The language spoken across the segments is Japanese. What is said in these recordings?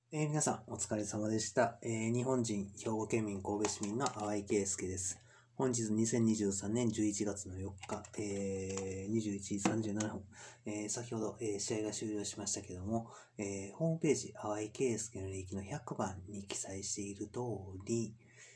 皆さん、お疲れ様でした。日本人、兵庫県民、神戸市民の淡井圭介です。本日2023年11月の4日、21時37分、先ほど、試合が終了しましたけども、ホームページ、淡井圭介の履歴の100番に記載している通り、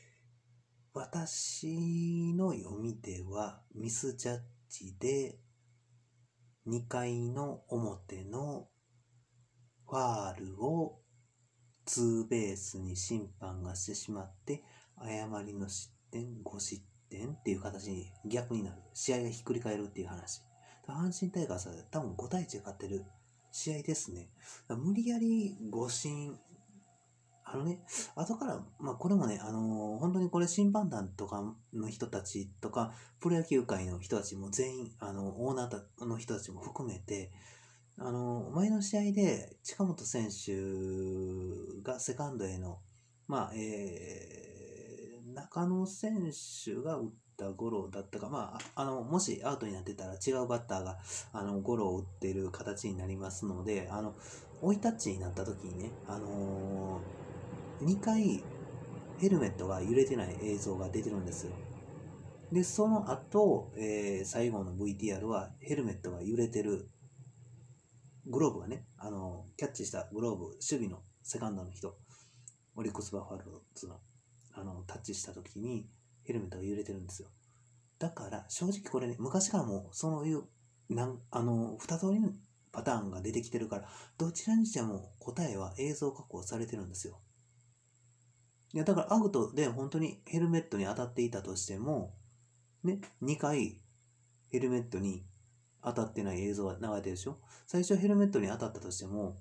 私の読みでは、ミスジャッジで、2回の表のファールをツーベースに審判がしてしまって、誤りの失点、5失点っていう形に逆になる。試合がひっくり返るっていう話。阪神タイガースは多分5対1で勝ってる試合ですね。無理やり誤審、後から、これもね、本当にこれ審判団とかの人たちとか、プロ野球界の人たちも全員、オーナーの人たちも含めて、前の試合で近本選手がセカンドへの、中野選手が打ったゴロだったか、もしアウトになってたら違うバッターがゴロを打っている形になりますので、追いタッチになった時にね、2回ヘルメットが揺れてない映像が出てるんですよ。で、その後、最後の VTR はヘルメットが揺れてるグローブがね、キャッチしたグローブ、守備のセカンドの人、オリックスバファローズの、タッチした時にヘルメットが揺れてるんですよ。だから、正直これね、昔からもそういう、二通りのパターンが出てきてるから、どちらにしても答えは映像加工されてるんですよ。いや、だからアウトで本当にヘルメットに当たっていたとしても、ね、2回ヘルメットに当たってない映像が流れてるでしょ。最初ヘルメットに当たったとしても、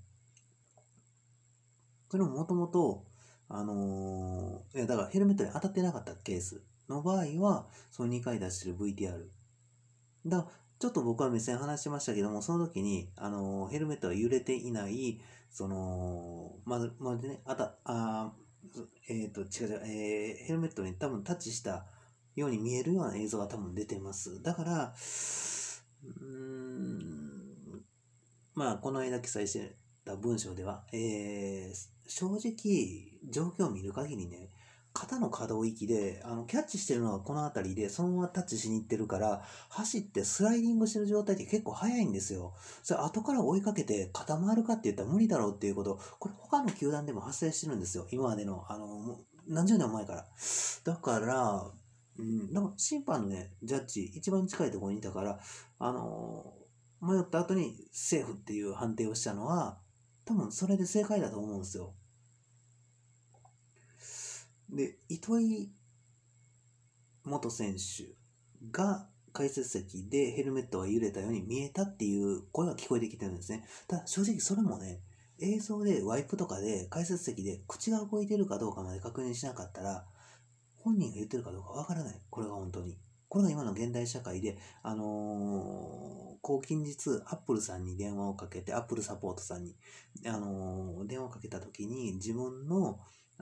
それももともと、だからヘルメットに当たってなかったケースの場合は、その2回出してる VTR。だからちょっと僕は目線離してましたけども、その時に、ヘルメットが揺れていない、違う違う、ヘルメットに多分タッチしたように見えるような映像が多分出てます。だから、この間記載してた文章では、正直、状況を見る限りね、肩の可動域で、キャッチしてるのはこの辺りで、そのままタッチしに行ってるから、走ってスライディングしてる状態って結構早いんですよ。それ後から追いかけて固まるかって言ったら無理だろうっていうこと、これ他の球団でも発生してるんですよ。今までの、何十年前から。だから、なんか審判のね、ジャッジ、一番近いところにいたから、迷った後にセーフっていう判定をしたのは、多分それで正解だと思うんですよ。で、糸井元選手が解説席でヘルメットが揺れたように見えたっていう声が聞こえてきてるんですね。ただ正直それもね、映像でワイプとかで解説席で口が動いてるかどうかまで確認しなかったら、本人が言ってるかどうかわからない。これが本当に。これが今の現代社会で、近日、アップルさんに電話をかけて、アップルサポートさんに、電話をかけたときに、自分の、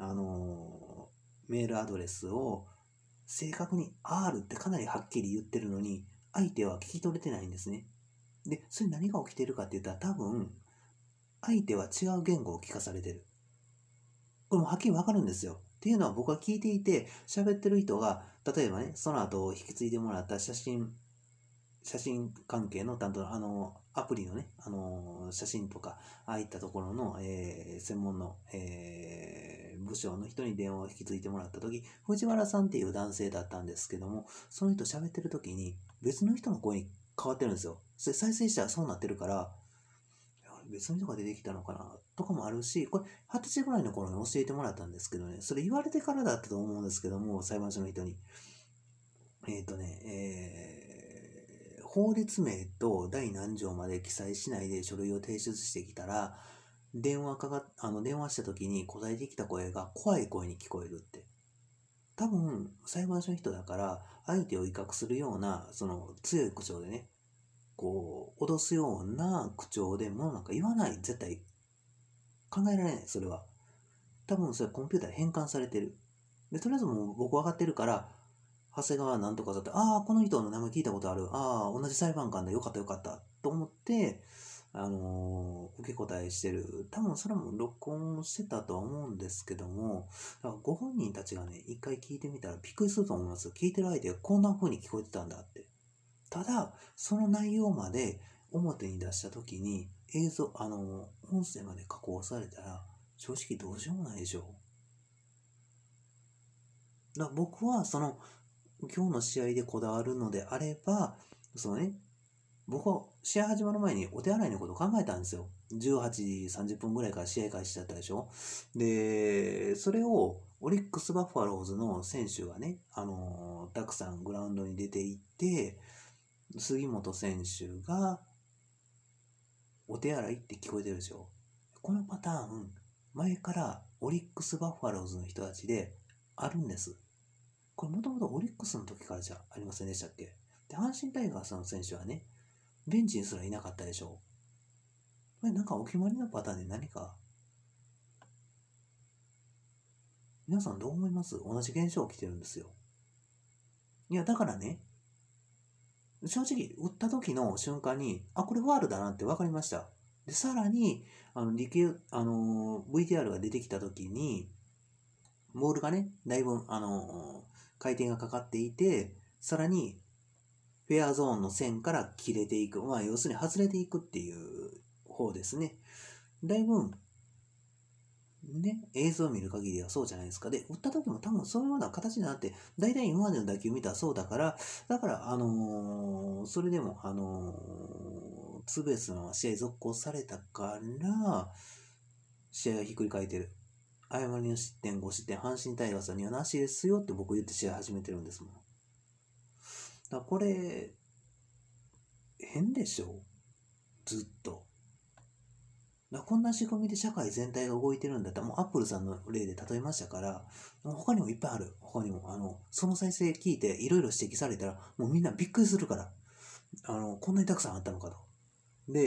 メールアドレスを正確に R ってかなりはっきり言ってるのに、相手は聞き取れてないんですね。で、それ何が起きてるかって言ったら、多分、相手は違う言語を聞かされてる。これもはっきりわかるんですよ。っていうのは僕が聞いていて、喋ってる人が、例えばね、その後引き継いでもらった写真関係の担当の、アプリのね、写真とか、ああいったところの、専門の、部署の人に電話を引き継いでもらった時、藤原さんっていう男性だったんですけども、その人喋ってる時に別の人の声に変わってるんですよ。それ再生したらそうなってるから、別の人が出てきたのかなとかもあるし、これ20歳ぐらいの頃に教えてもらったんですけどね、それ言われてからだったと思うんですけども、裁判所の人に。法律名と第何条まで記載しないで書類を提出してきたら、電話した時に答えてきた声が怖い声に聞こえるって。多分、裁判所の人だから、相手を威嚇するような、その強い口調でね、こう、脅すような口調でもうなんか言わない。絶対考えられない、それは。多分それコンピューター変換されてる。で、とりあえずもう僕分かってるから、長谷川なんとかだって、ああ、この人の名前聞いたことある。ああ、同じ裁判官だ。よかったよかった。と思って、 受け答えしてる。多分それも録音してたとは思うんですけども、だからご本人たちがね、一回聞いてみたらびっくりすると思います。聞いてる相手がこんな風に聞こえてたんだって。ただ、その内容まで表に出したときに、音声まで加工されたら、正直どうしようもないでしょう。だから僕は、今日の試合でこだわるのであれば、僕は試合始まる前にお手洗いのことを考えたんですよ。18時30分ぐらいから試合開始だったでしょ。で、それをオリックス・バファローズの選手がね、たくさんグラウンドに出て行って、杉本選手がお手洗いって聞こえてるでしょ。このパターン、前からオリックス・バファローズの人たちであるんです。これもともとオリックスの時からじゃありませんでしたっけ。で、阪神タイガースの選手はね、ベンチにすらいなかったでしょう。これなんかお決まりのパターンで何か、皆さんどう思います？同じ現象起きてるんですよ。いや、だからね、正直、打った時の瞬間に、あ、これファールだなって分かりました。で、さらに、VTR が出てきた時に、ボールがね、だいぶ、回転がかかっていて、さらに、フェアゾーンの線から切れていく。まあ、要するに外れていくっていう方ですね。だいぶ、ね、映像を見る限りはそうじゃないですか。で、打った時も多分そういうような形になって、大体今までの打球見たらそうだから、それでも、ツーベースの試合続行されたから、試合がひっくり返ってる。誤りの失点、5失点、阪神タイガースにはなしですよって僕言って試合始めてるんですもん。だからこれ、変でしょ？ずっと。こんな仕組みで社会全体が動いてるんだったら、もうアップルさんの例で例えましたから、他にもいっぱいある。他にも、その再生聞いていろいろ指摘されたら、もうみんなびっくりするから、こんなにたくさんあったのかと。で、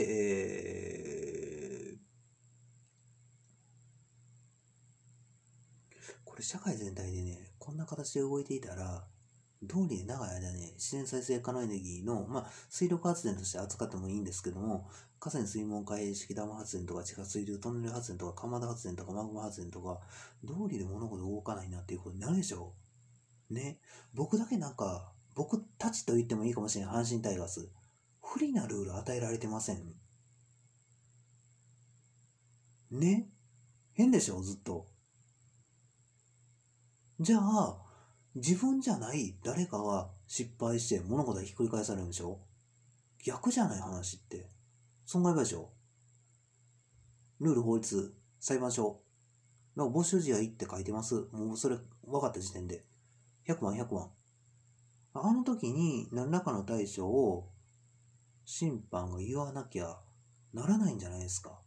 これ社会全体でね、こんな形で動いていたら、道理で長い間ね、自然再生可能エネルギーの、水力発電として扱ってもいいんですけども、河川水門開閉式ダム発電とか地下水流トンネル発電とか蒲田発電とかマグマ発電とか、道理で物事動かないなっていうことになるでしょね。僕だけ僕たちと言ってもいいかもしれない、阪神タイガース。不利なルール与えられてません。ね。変でしょ、ずっと。じゃあ、自分じゃない誰かが失敗して物事がひっくり返されるんでしょ。逆じゃない話って。損害賠償。ルール法律、裁判所。募集時はって書いてます。もうそれ分かった時点で。100万、100万。あの時に何らかの対処を審判が言わなきゃならないんじゃないですか。だ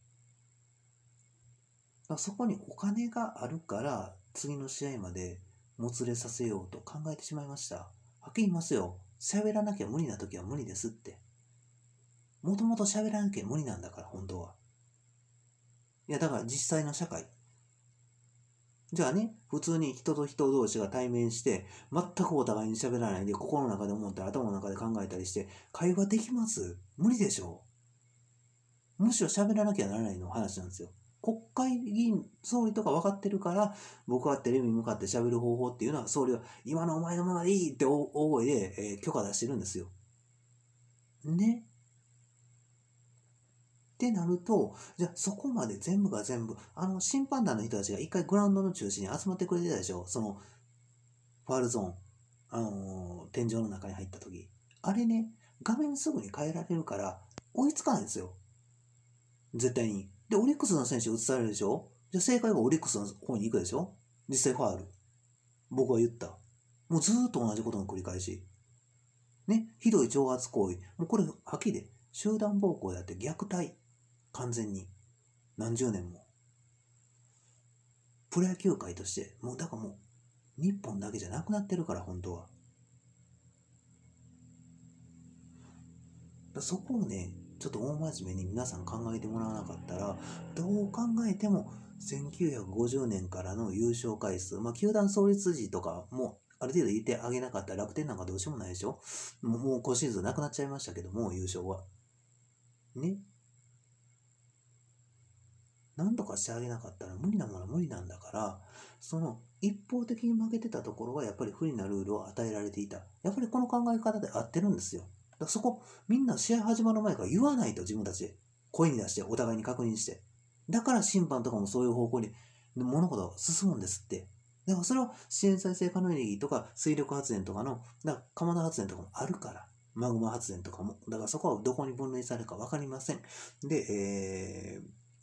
からそこにお金があるから次の試合までもつれさせようと考えてしまいました。はっきり言いますよ。喋らなきゃ無理な時は無理ですって。もともと喋らなきゃ無理なんだから、本当は。いや、だから実際の社会。じゃあね、普通に人と人同士が対面して、全くお互いに喋らないで、心の中で思ったり、頭の中で考えたりして、会話できます？無理でしょう。むしろ喋らなきゃならないの話なんですよ。国会議員、総理とか分かってるから、僕はテレビに向かって喋る方法っていうのは、総理は、今のお前のままでいいって大声で、許可出してるんですよ。ね。ってなると、じゃあそこまで全部が全部、審判団の人たちが一回グラウンドの中心に集まってくれてたでしょ。ファールゾーン、天井の中に入った時。あれね、画面すぐに変えられるから、追いつかないんですよ。絶対に。で、オリックスの選手映されるでしょ。じゃあ正解がオリックスの方に行くでしょ。実際ファール。僕は言った。もうずーっと同じことの繰り返し。ね、ひどい挑発行為。もうこれ、はっきりで、集団暴行であって虐待。完全に。何十年も。プロ野球界として、もうだからもう、日本だけじゃなくなってるから、本当は。そこをね、ちょっと大真面目に皆さん考えてもらわなかったら、どう考えても、1950年からの優勝回数、球団創立時とかも、ある程度言ってあげなかったら楽天なんかどうしようもないでしょ。もう今シーズンなくなっちゃいましたけども、優勝は。ね。 何とかしてあげなかったら無理なものは無理なんだから、その一方的に負けてたところがやっぱり不利なルールを与えられていた。やっぱりこの考え方で合ってるんですよ。だからそこ、みんな試合始まる前から言わないと、自分たちで声に出してお互いに確認して。だから審判とかもそういう方向に物事が進むんですって。だからそれは自然再生可能エネルギーとか水力発電とかの、だから釜田発電とかもあるから。マグマ発電とかも。だからそこはどこに分類されるか分かりません。で、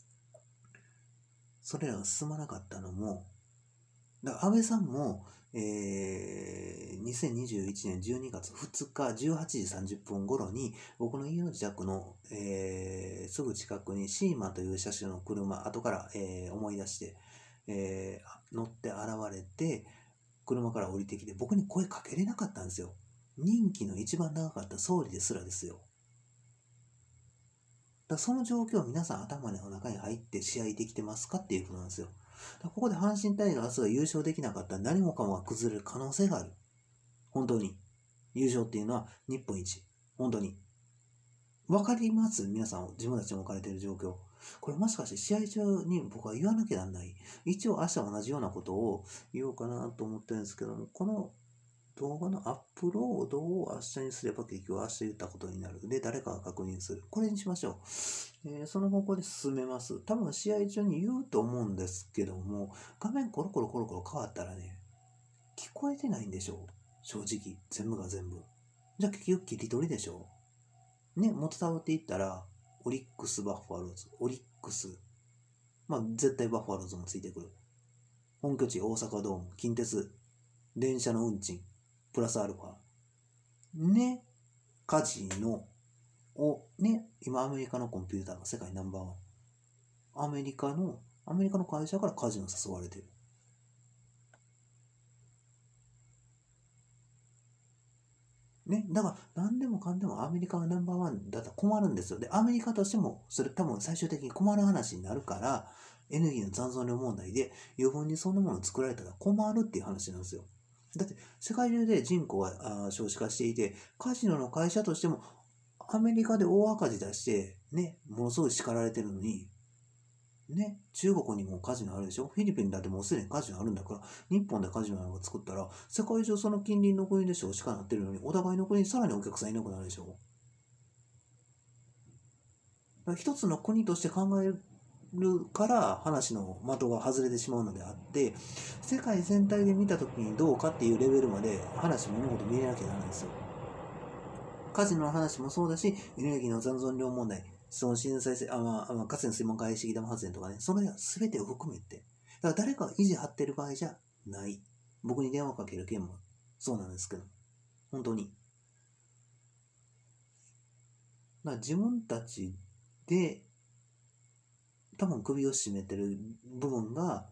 それらが進まなかったのも、だから安倍さんも、2021年12月2日18時30分頃に僕の家の自宅の、すぐ近くにシーマンという車種の車、後から、思い出して、乗って現れて、車から降りてきて僕に声かけれなかったんですよ。任期の一番長かった総理ですらですよ。だからその状況を皆さん頭の中に入って試合できてますかっていうことなんですよ。だからここで阪神タイガースが優勝できなかったら何もかもが崩れる可能性がある。本当に。優勝っていうのは日本一。本当に。わかります皆さん、自分たちの置かれている状況。これもしかして試合中に僕は言わなきゃなんない。一応明日同じようなことを言おうかなと思ってるんですけども、この動画のアップロードを明日にすれば結局明日言ったことになる。で、誰かが確認する。これにしましょう。その方向で進めます。多分試合中に言うと思うんですけども、画面コロコロコロコロ変わったらね、聞こえてないんでしょう。正直。全部が全部。じゃあ結局切り取りでしょう。ね、もっと伝わっていったら、オリックス・バファローズ。オリックス。まあ、絶対バファローズもついてくる。本拠地大阪ドーム、近鉄、電車の運賃、プラスアルファ。ね、カジノを、ね、今アメリカのコンピューターが世界ナンバーワン。アメリカの会社からカジノ誘われてる。ね、だから何でもかんでもアメリカがナンバーワンだったら困るんですよ。で、アメリカとしてもそれ多分最終的に困る話になるから、エネルギーの残存量問題で余分にそんなものを作られたら困るっていう話なんですよ。だって世界中で人口が少子化していて、カジノの会社としてもアメリカで大赤字出して、ね、ものすごい叱られてるのに、ね、中国にもカジノあるでしょ。フィリピンだってもうすでにカジノあるんだから、日本でカジノなんか作ったら、世界中その近隣の国で少子化なってるのに、お互いの国にさらにお客さんいなくなるでしょ。だから一つの国として考えるから話の的が外れてしまうのであって、世界全体で見たときにどうかっていうレベルまで話物事見れなきゃならないんですよ。カジノの話もそうだし、エネルギーの残存量問題、その自然再生、かつての水門回式玉発電とかね、それ全てを含めて、だから誰かが意地張ってる場合じゃない。僕に電話かける件もそうなんですけど、本当に。だから自分たちで多分首を絞めてる部分が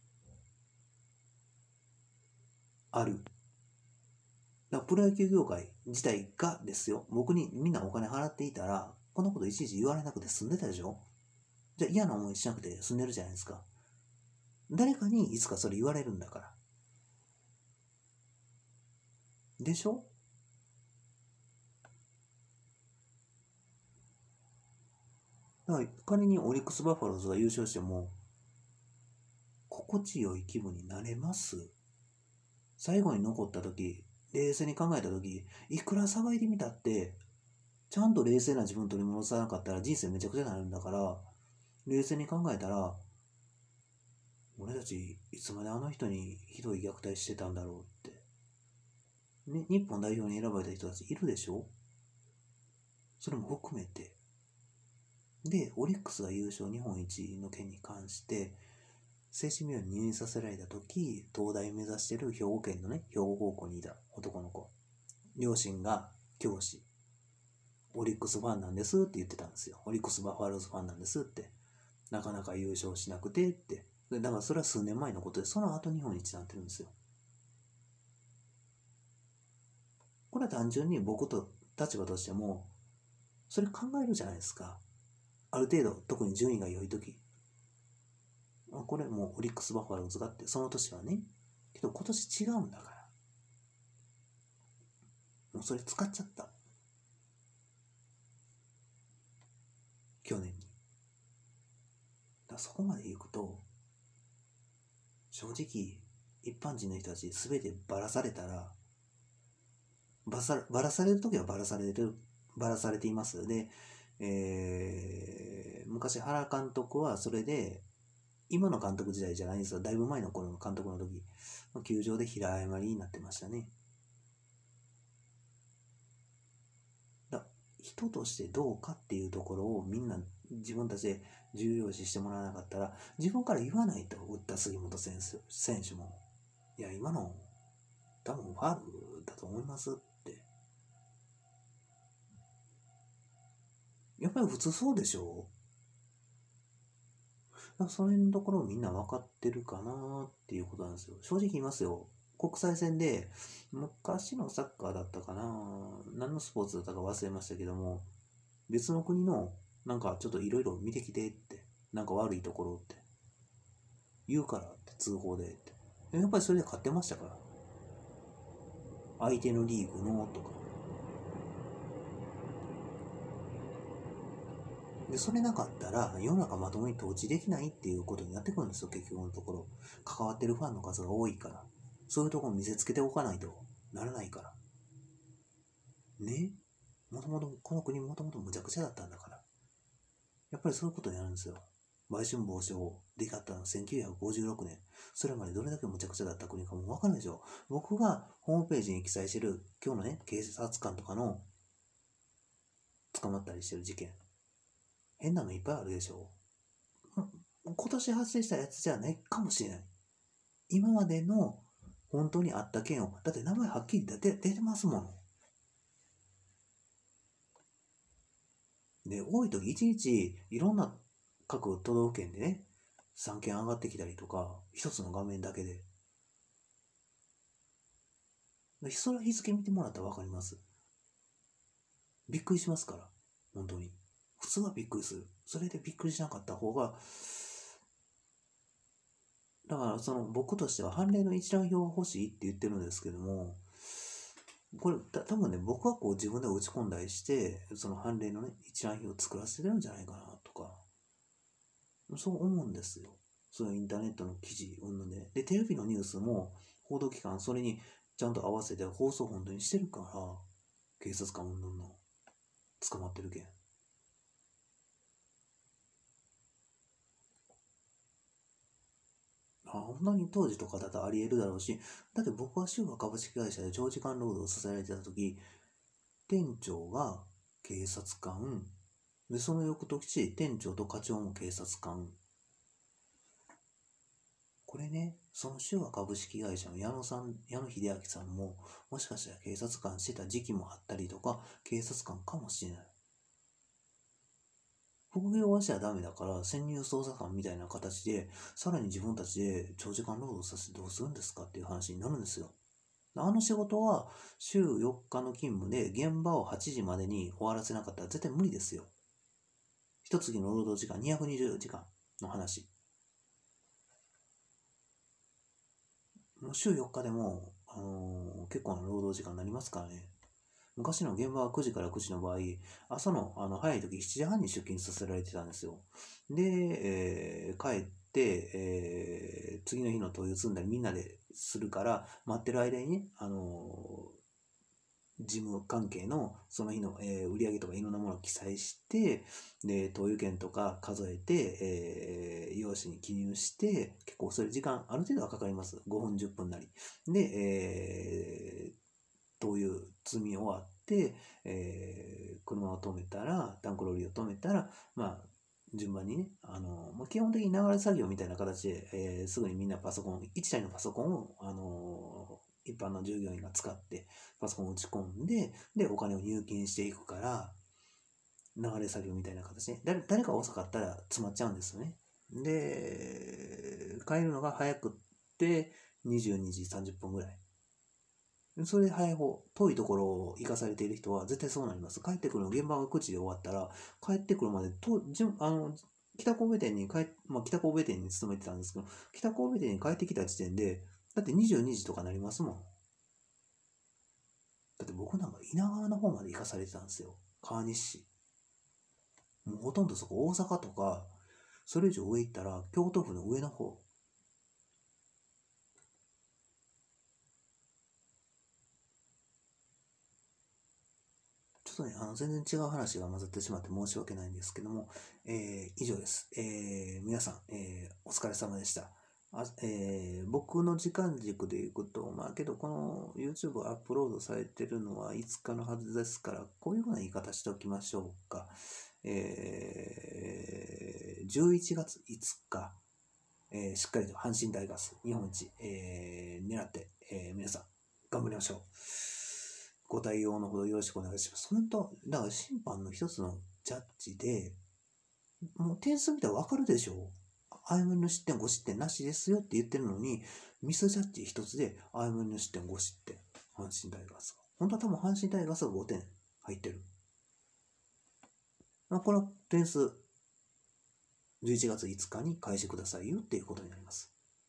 ある。だからプロ野球業界自体がですよ、僕にみんなお金払っていたら、このこといちいち言われなくて済んでたでしょ。じゃあ嫌な思いしなくて済んでるじゃないですか。誰かにいつかそれ言われるんだから。でしょ。だから仮にオリックス・バファローズが優勝しても、心地よい気分になれます。最後に残った時、冷静に考えた時、いくら騒いでみたって、ちゃんと冷静な自分取り戻さなかったら人生めちゃくちゃになるんだから、冷静に考えたら、俺たちいつまであの人にひどい虐待してたんだろうって。ね、日本代表に選ばれた人たちいるでしょ。それも含めて。で、オリックスが優勝日本一の件に関して、精神病院に入院させられた時、東大目指してる兵庫県のね、兵庫高校にいた男の子。両親が教師。オリックスファンなんですって言ってたんですよ。オリックスバファローズファンなんですって。なかなか優勝しなくてって。だからそれは数年前のことで、その後日本一になってるんですよ。これは単純に僕と立場としても、それ考えるじゃないですか。ある程度、特に順位が良い時。これもうオリックス・バファローズがって、その年はね。けど今年違うんだから。もうそれ使っちゃった。去年に。 そこまで行くと、正直、一般人の人たち全てばらされたら、ばらされるときはばらされています。で、昔原監督はそれで、今の監督時代じゃないんですよ。だいぶ前の頃の監督の時、球場で平謝りになってましたね。人としてどうかっていうところをみんな自分たちで重要視してもらわなかったら、自分から言わないと。打った杉本選手も、いや、今の多分ファールだと思いますって。やっぱり普通そうでしょう。その辺のところをみんな分かってるかなっていうことなんですよ。正直言いますよ。国際戦で、昔のサッカーだったかな、何のスポーツだったか忘れましたけども、別の国のなんかちょっといろいろ見てきてって、なんか悪いところって言うからって通報でって。やっぱりそれで勝ってましたから。相手のリーグのとか。で、それなかったら世の中まともに統治できないっていうことになってくるんですよ、結局のところ。関わってるファンの数が多いから。そういうところ見せつけておかないとならないから。ね、もともと、この国もともとむちゃくちゃだったんだから。やっぱりそういうことになるんですよ。売春防止法できったのは1956年。それまでどれだけむちゃくちゃだった国かもわかるでしょ。僕がホームページに記載してる今日のね、警察官とかの捕まったりしてる事件。変なのいっぱいあるでしょ。今年発生したやつじゃないかもしれない。今までの本当にあった件を、だって名前はっきり出てますもの。で、多い時1日いろんな各都道府県でね、3件上がってきたりとか、一つの画面だけで。それは日付見てもらったら分かります。びっくりしますから、本当に。普通はびっくりする。それでびっくりしなかった方が、だからその僕としては判例の一覧表が欲しいって言ってるんですけども、これ多分ね、僕はこう自分で打ち込んだりして、その判例のね、一覧表を作らせてるんじゃないかなとか、そう思うんですよ。そういうインターネットの記事、で、テレビのニュースも報道機関、それにちゃんと合わせて放送本当にしてるから、警察官の捕まってるけん。本当に当時とかだとあり得るだろうし、だって僕は州和株式会社で長時間労働をさせられてた時、店長が警察官、で、その翌年、店長と課長も警察官。これね、その州和株式会社の矢野秀明さんも、もしかしたら警察官してた時期もあったりとか、警察官かもしれない。副業はしちゃダメだから、潜入捜査官みたいな形で、さらに自分たちで長時間労働させてどうするんですかっていう話になるんですよ。あの仕事は週4日の勤務で現場を8時までに終わらせなかったら絶対無理ですよ。一月の労働時間220時間の話。もう週4日でも、結構な労働時間になりますからね。昔の現場は9時から9時の場合、朝の早い時7時半に出勤させられてたんですよ。で、帰って、次の日の問いを積んだりみんなでするから、待ってる間にね、事務関係のその日の、売上とかいろんなものを記載して、で、投油券とか数えて、用紙に記入して、結構それ時間ある程度はかかります。5分、10分なり。で、灯油積み終わって、車を止めたら、タンクローリーを止めたら、順番にね、基本的に流れ作業みたいな形で、すぐにみんな1台のパソコンを、一般の従業員が使ってパソコンを打ち込んで、で、お金を入金していくから、流れ作業みたいな形で、誰か遅かったら詰まっちゃうんですよね。で、帰るのが早くって22時30分ぐらい。それで早い方、遠いところを行かされている人は絶対そうなります。帰ってくるの、現場が9時で終わったら、帰ってくるまで北神戸店に北神戸店に勤めてたんですけど、北神戸店に帰ってきた時点で、だって22時とかなりますもん。だって僕なんか稲川の方まで行かされてたんですよ。川西市。もうほとんどそこ大阪とか、 それ以上上行ったら、京都府の上の方。ちょっとね、全然違う話が混ざってしまって申し訳ないんですけども、以上です。皆さん、お疲れ様でした。僕の時間軸でいくと、まあけど、この YouTube アップロードされてるのは5日のはずですから、こういうふうな言い方しておきましょうか。11月5日、しっかりと阪神タイガース日本一、狙って、皆さん頑張りましょう。ご対応のほどよろしくお願いします。本当、だから審判の一つのジャッジで、もう点数見たらわかるでしょ。相手の失点5失点なしですよって言ってるのに、ミスジャッジ一つで相手の失点5失点。阪神タイガースが。本当は多分阪神タイガースが5点入ってる。この点数、11月5日に返してくださいよっていうことになります。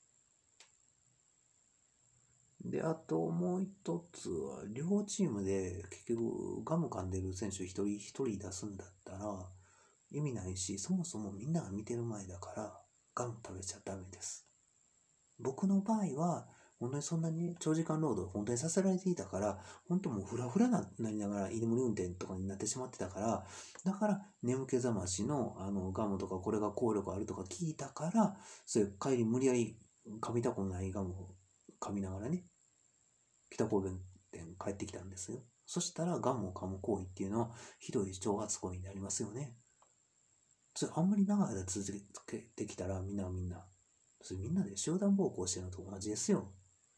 で、あともう一つは、両チームで結局ガム噛んでる選手一人一人出すんだったら意味ないし、そもそもみんなが見てる前だからガム食べちゃダメです。僕の場合は、本当にそんなに長時間労働本当にさせられていたから、本当もうフラフラなりながら居眠り運転とかになってしまってたから、だから眠気覚ましのガムとかこれが効力あるとか聞いたから、それ帰り無理やり噛みたくないガムを噛みながらね、北神戸店帰ってきたんですよ。そしたらガムを噛む行為っていうのはひどい挑発行為になりますよね。それあんまり長い間続けてきたらみんな、それみんなで集団暴行してるのと同じですよ。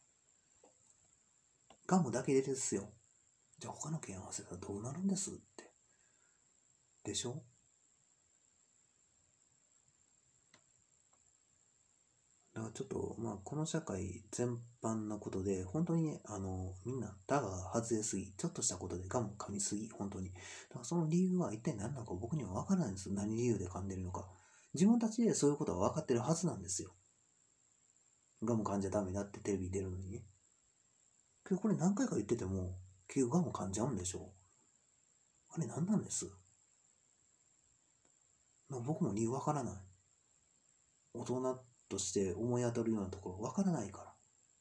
ガムだけでですよ。じゃあ他の件合わせたらどうなるんですって。でしょ？だからちょっと、まあ、この社会全般のことで、本当にね、みんな、タガが外れすぎ、ちょっとしたことでガム噛みすぎ、本当に。だからその理由は一体何なのか僕には分からないんです。何理由で噛んでるのか。自分たちでそういうことは分かってるはずなんですよ。ガム噛んじゃダメだってテレビ出るのにね。けどこれ何回か言ってても、結局ガム噛んじゃうんでしょう。あれ何なんです？僕も理由分からない。大人として思い当たるようなところ分からないから。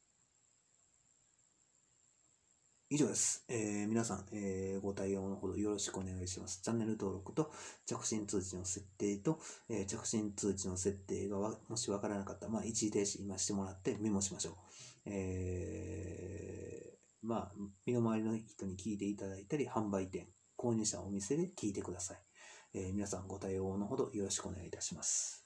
以上です。皆さん、ご対応のほどよろしくお願いします。チャンネル登録と着信通知の設定と、着信通知の設定がもし分からなかったら、一時停止今してもらってメモしましょう。身の回りの人に聞いていただいたり、販売店、購入者お店で聞いてください。皆さんご対応のほどよろしくお願いいたします。